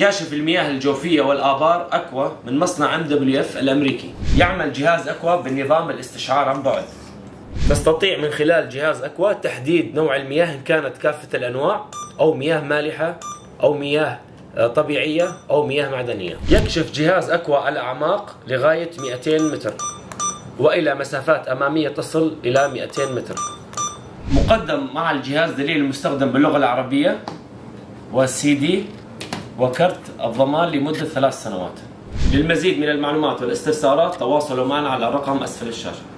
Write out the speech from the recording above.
كاشف المياه الجوفية والآبار أكوا من مصنع MWF الأمريكي. يعمل جهاز أكوا بنظام الاستشعار عن بعد. تستطيع من خلال جهاز أكوا تحديد نوع المياه إن كانت كافة الأنواع أو مياه مالحة أو مياه طبيعية أو مياه معدنية. يكشف جهاز أكوا الأعماق لغاية 200 متر وإلى مسافات أمامية تصل إلى 200 متر. مقدم مع الجهاز دليل المستخدم باللغة العربية والCD وكرت الضمان لمدة 3 سنوات. للمزيد من المعلومات والاستفسارات تواصلوا معنا على الرقم أسفل الشاشة.